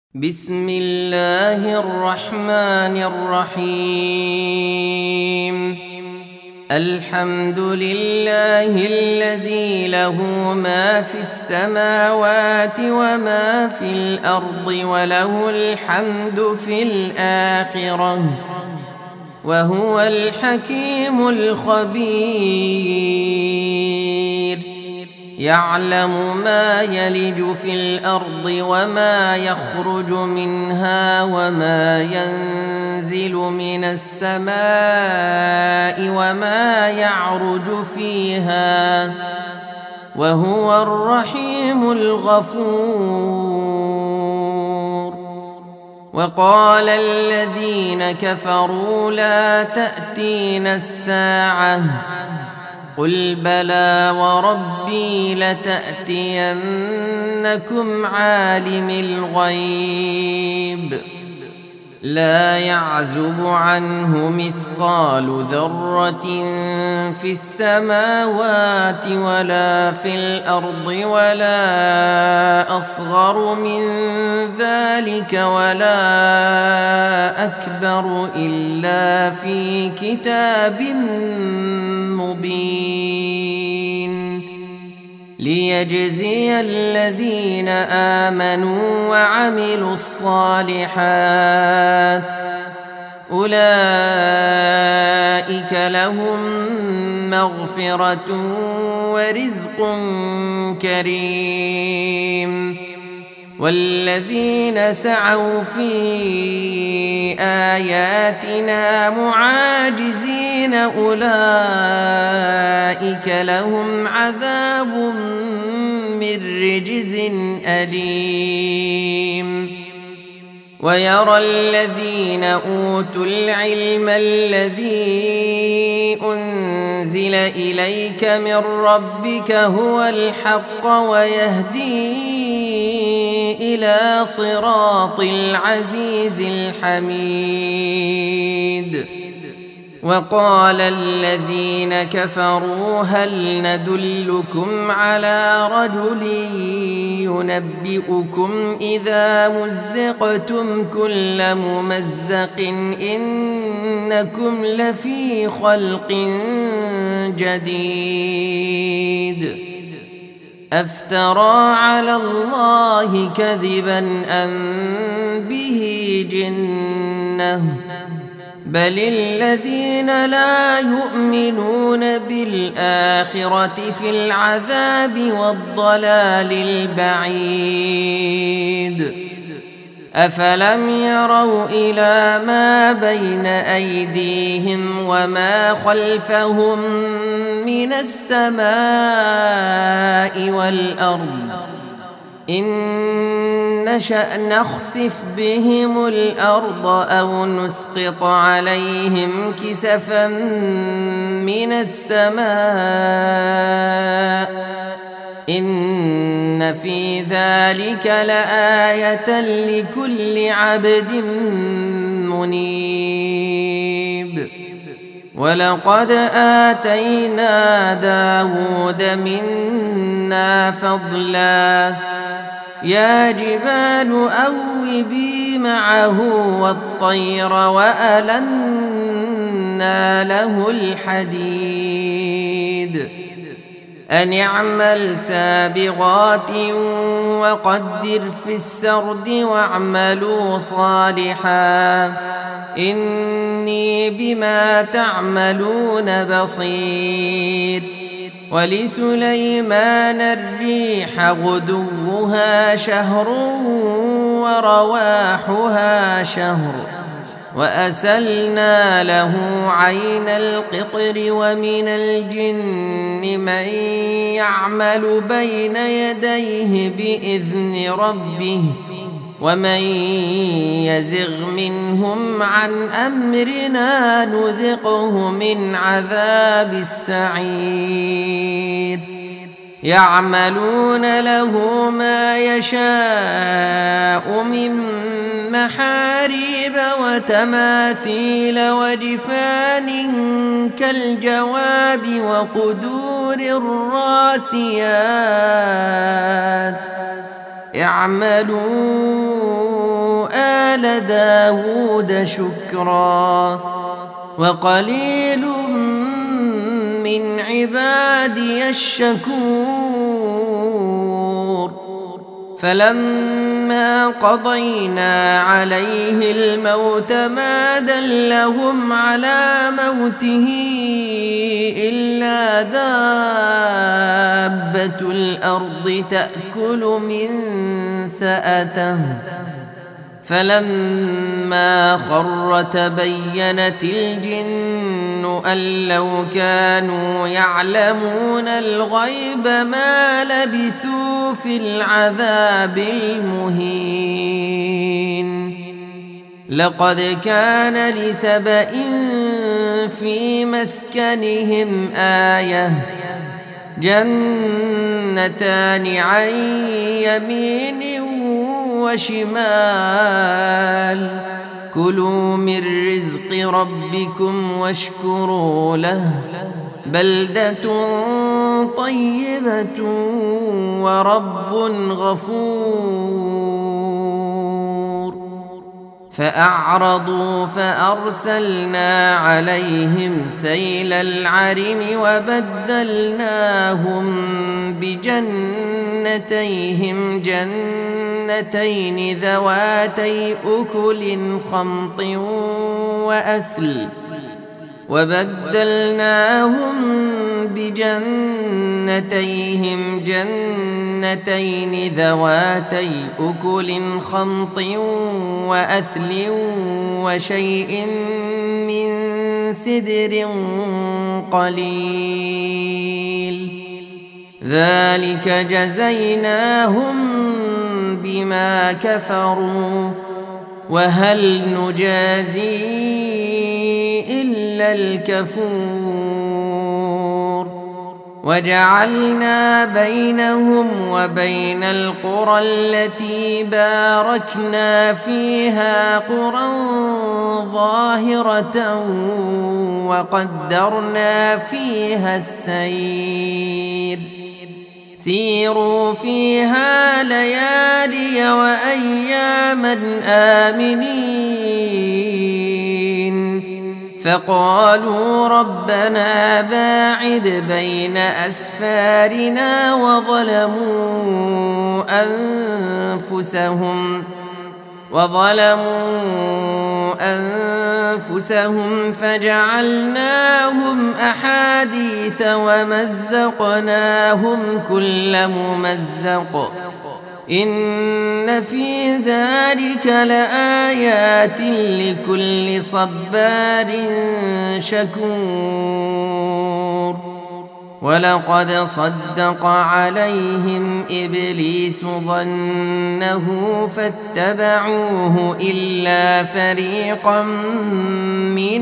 بسم الله الرحمن الرحيم. الحمد لله الذي له ما في السماوات وما في الأرض وله الحمد في الآخرة وهو الحكيم الخبير. يعلم ما يلج في الأرض وما يخرج منها وما ينزل من السماء وما يعرج فيها وهو الرحيم الغفور. وقال الذين كفروا لا تأتينا الساعة قل بلى وربي لتأتينكم عالم الغيب لا يعزب عنه مثقال ذرة في السماوات ولا في الأرض ولا أصغر من ذلك ولا أكبر إلا في كتاب مبين ليجزي الذين آمنوا وعملوا الصالحات أولئك لهم مغفرة ورزق كريم. والذين سعوا في آياتنا معاجزين أولئك لهم عذاب من رجز أليم. ويرى الذين أوتوا العلم الذي أنزل إليك من ربك هو الحق ويهدي إلى صراط العزيز الحميد. وقال الذين كفروا هل ندلكم على رجل ينبئكم إذا مزقتم كل ممزق إنكم لفي خلق جديد أفترى على الله كذبا أم به جنة بل الذين لا يؤمنون بالآخرة في العذاب والضلال البعيد. أفلم يروا إلى ما بين أيديهم وما خلفهم من السماء والأرض إن نشأ نخسف بهم الأرض أو نسقط عليهم كسفا من السماء إن في ذلك لآية لكل عبد منيب. ولقد آتينا داود منا فضلا يا جبال أوبي معه والطير وألنا له الحديد أن اعمل سابغات وقدر في السرد واعملوا صالحا إني بما تعملون بصير. ولسليمان الريح غدوها شهر ورواحها شهر وأسلنا له عين القطر ومن الجن من يعمل بين يديه بإذن ربه ومن يزغ منهم عن أمرنا نذقه من عذاب السعير. يعملون له ما يشاء من محاريب وتماثيل وجفان كالجواب وقدور الراسيات اعملوا آل داود شكرا وقليل من عبادي الشكور فلما قضينا عليه الموت ما دلهم على موته إلا دابة الأرض تأكل من سأته فلما خر تبينت الجن أن لو كانوا يعلمون الغيب ما لبثوا في العذاب المهين لقد كان لسبإ في مسكنهم آية جنتان عن يمين وشمال كلوا من رزق ربكم واشكروا له بلدة طيبة ورب غفور فأعرضوا فأرسلنا عليهم سيل العرم وبدلناهم بجنتيهم جنتين ذواتي أكل خمط وأثل وشيء من سدر قليل ذلك جزيناهم بما كفروا وهل نجازي إلا الكفور وجعلنا بينهم وبين القرى التي باركنا فيها قرى ظاهرة وقدرنا فيها السير سيروا فيها ليالي وأياما آمنين فقالوا ربنا باعد بين أسفارنا وظلموا أنفسهم فجعلناهم أحاديث ومزقناهم كل ممزق إن في ذلك لآيات لكل صبار شكور ولقد صدق عليهم إبليس ظنه فاتبعوه إلا فريقا من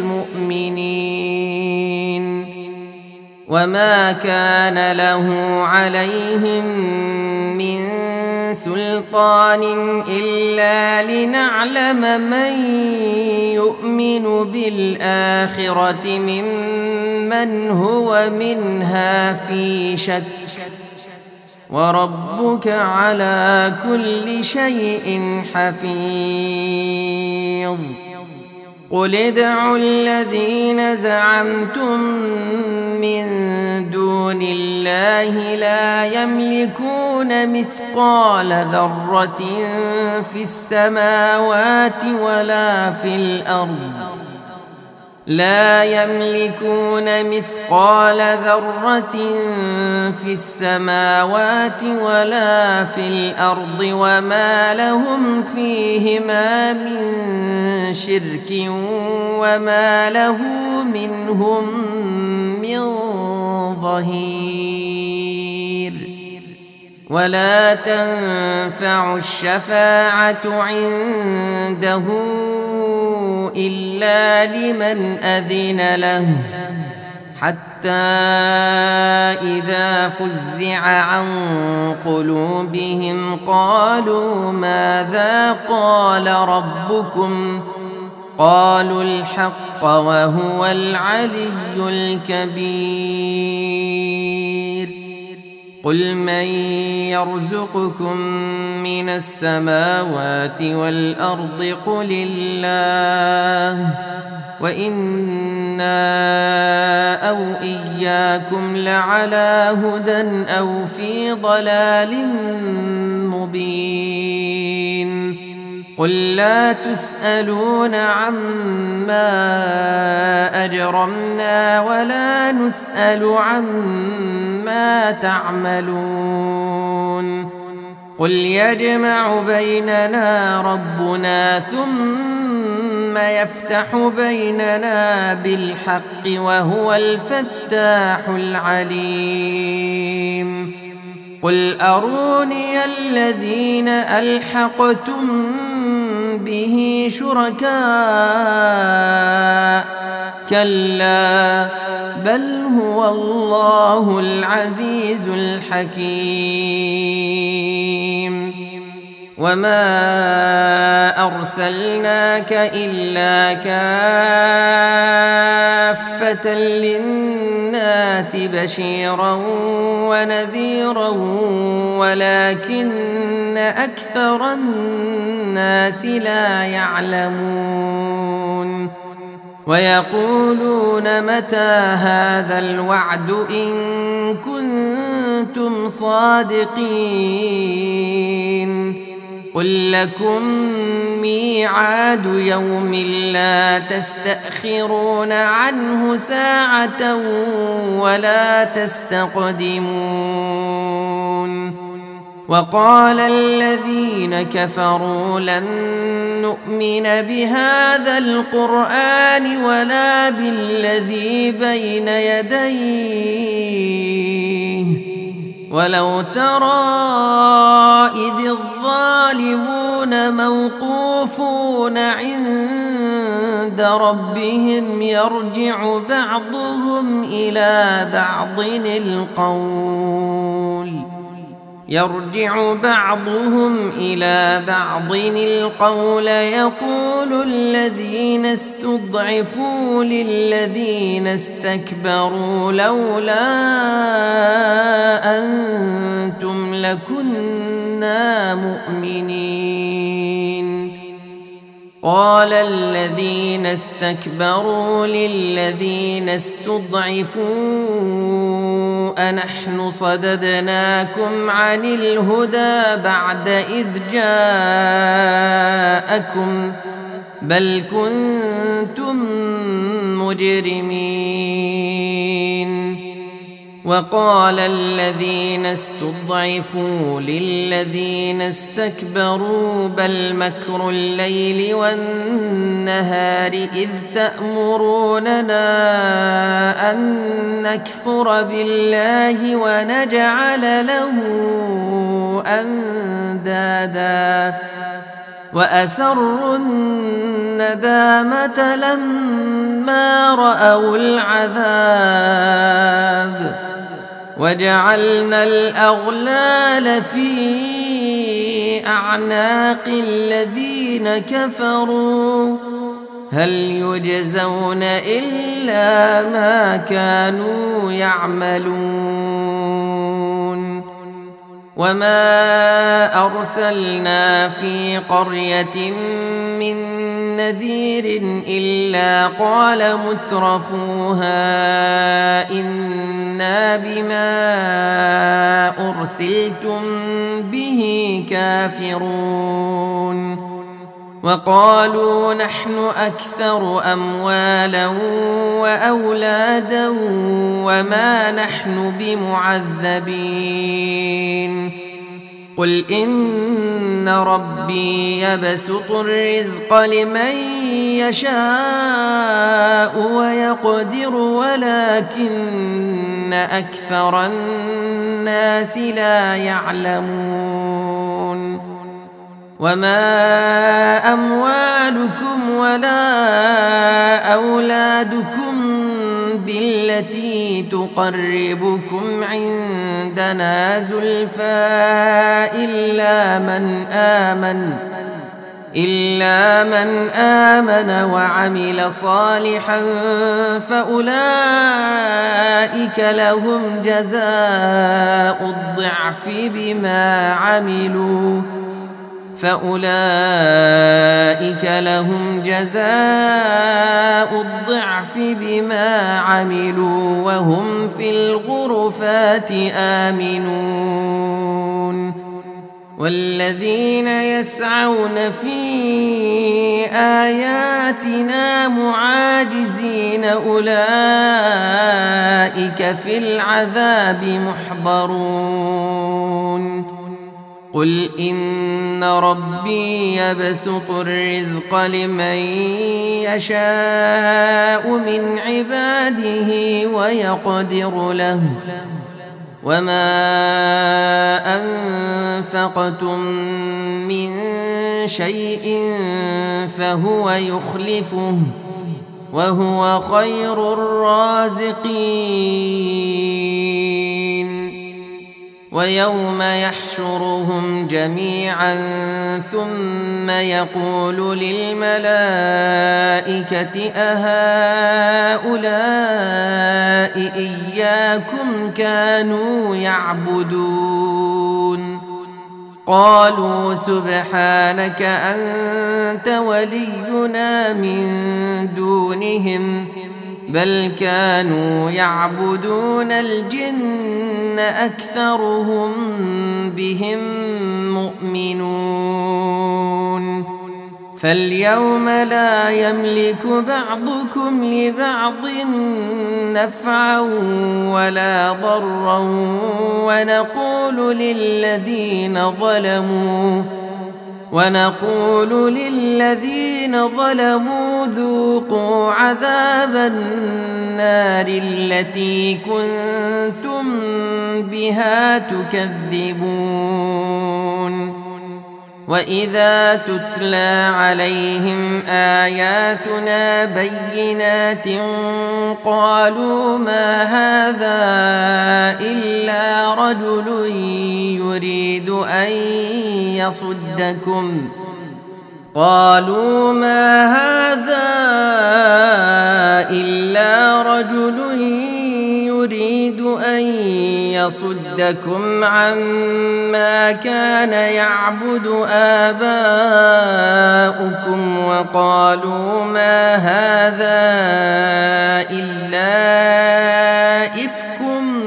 المؤمنين وما كان له عليهم من سلطان إلا لنعلم من يؤمن بالآخرة ممن هو منها في شك وربك على كل شيء حفيظ قل ادعوا الذين زعمتم من دون الله لا يملكون مثقال ذرة في السماوات ولا في الأرض وما لهم فيهما من شرك وما له منهم من ظهير ولا تنفع الشفاعة عنده إلا لمن أذن له حتى إذا فزع عن قلوبهم قالوا ماذا قال ربكم قالوا الحق وهو العلي الكبير قل من يرزقكم من السماوات والأرض قل الله وإنا أو إياكم لعلى هدى أو في ضلال مبين قل لا تسألون عما أجرمنا ولا نسأل عما تعملون قل يجمع بيننا ربنا ثم يفتح بيننا بالحق وهو الفتاح العليم قل أروني الذين ألحقتم به شركاء كلا بل هو الله العزيز الحكيم وما أرسلناك إلا كافة للناس بشيرا ونذيرا ولكن أكثر الناس لا يعلمون ويقولون متى هذا الوعد إن كنتم صادقين قل لكم ميعاد يوم لا تستأخرون عنه ساعة ولا تستقدمون وقال الذين كفروا لن نؤمن بهذا القرآن ولا بالذي بين يديه ولو ترى إذ الظالمون موقوفون عند ربهم يرجع بعضهم إلى بعض القول يقول الذين استضعفوا للذين استكبروا لولا أنتم لكنا مؤمنين قال الذين استكبروا للذين استضعفوا أنحن صددناكم عن الهدى بعد إذ جاءكم بل كنتم مجرمين وقال الذين استضعفوا للذين استكبروا بل مكر الليل والنهار إذ تأمروننا أن نكفر بالله ونجعل له أندادا وأسروا الندامة لما رأوا العذاب وجعلنا الأغلال في أعناق الذين كفروا هل يجزون إلا ما كانوا يعملون وما أرسلنا في قرية من نذير إلا قال مترفوها إنا بما أرسلتم به كافرون وقالوا نحن أكثر أموالا وأولادا وما نحن بمعذبين قل إن ربي يبسط الرزق لمن يشاء ويقدر ولكن أكثر الناس لا يعلمون وما أموالكم ولا أولادكم بالتي تقربكم عندنا زلفى إلا من آمن وعمل صالحا فأولئك لهم جزاء الضعف بما عملوا وهم في الغرفات آمنون والذين يسعون في آياتنا معاجزين أولئك في العذاب محضرون قل إن ربي يبسط الرزق لمن يشاء من عباده ويقدر له وما أنفقتم من شيء فهو يخلفه وهو خير الرازقين ويوم يحشرهم جميعا ثم يقول للملائكة أهؤلاء إياكم كانوا يعبدون قالوا سبحانك أنت ولينا من دونهم بل كانوا يعبدون الجن أكثرهم بهم مؤمنون فاليوم لا يملك بعضكم لبعض نفعا ولا ضرا ونقول للذين ظلموا ذوقوا عذاب النار التي كنتم بها تكذبون وإذا تتلى عليهم آياتنا بينات قالوا ما هذا إلا رجل يريد أن يصدكم عما كان يعبد آباؤكم وقالوا ما هذا إلا إفك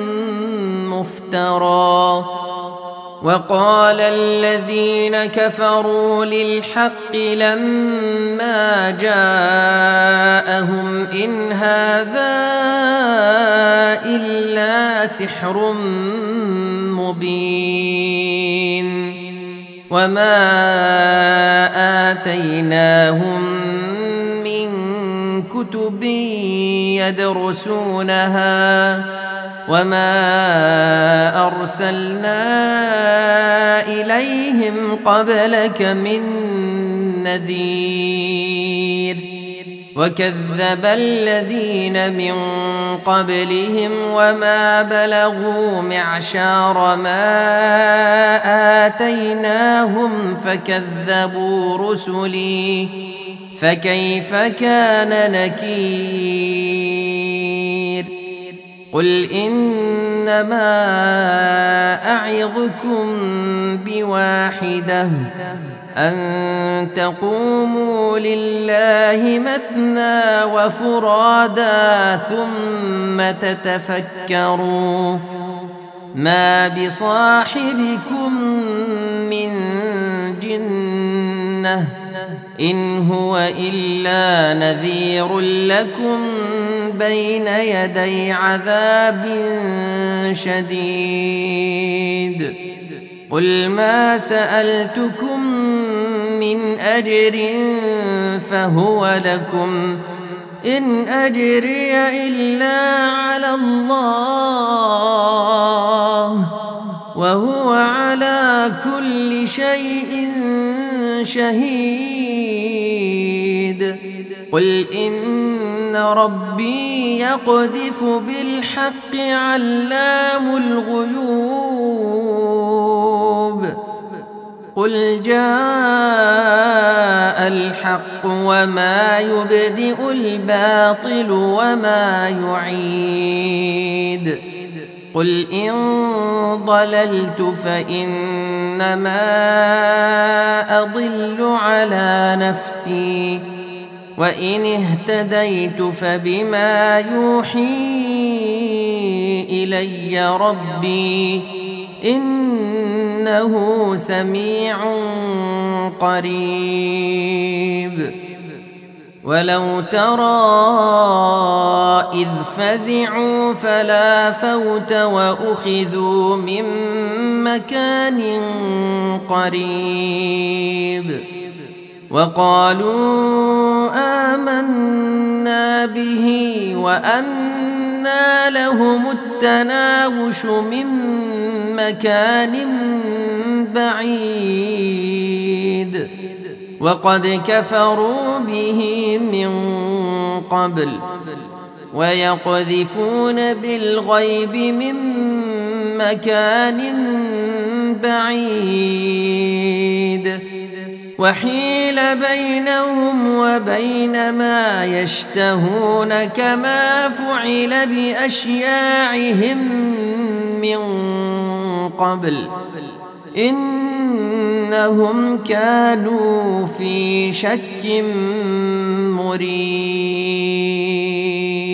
مفترى وقال الذين كفروا للحق لما جاءهم إن هذا إلا سحر مبين وما آتيناهم من كتب يدرسونها وما أرسلنا إليهم قبلك من نذير وكذب الذين من قبلهم وما بلغوا معشار ما آتيناهم فكذبوا رسلي فكيف كان نكير قل إنما أعظكم بواحدة أن تقوموا لله مثنى وفرادا ثم تتفكروا ما بصاحبكم من جنة إن هو إلا نذير لكم بين يدي عذاب شديد قل ما سألتكم من أجر فهو لكم إن أجري إلا على الله وهو على كل شيء شهيد قل إن ربي يقذف بالحق علام الغيوب قل جاء الحق وما يبدئ الباطل وما يعيد قل إن ضللت فإنما أضل على نفسي وإن اهتديت فبما يوحي إلي ربي إنه سميع قريب ولو ترى إذ فزعوا فلا فوت وأخذوا من مكان قريب وقالوا آمنا به وأنى لهم التناوش من مكان بعيد وقد كفروا به من قبل ويقذفون بالغيب من مكان بعيد وحيل بينهم وبين ما يشتهون كما فعل بأشياعهم من قبل إنهم كانوا في شك مريب